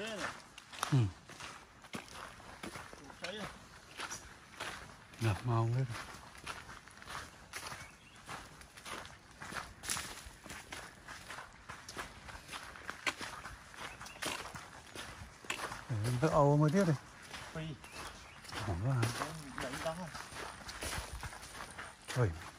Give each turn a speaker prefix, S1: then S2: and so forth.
S1: ghê này. Thấy à?
S2: Ngập màu hết. Tớ ầu mới tiếp đi.
S1: Phi.
S2: Hỏng quá hả?
S1: Đấy đó.
S2: Ôi.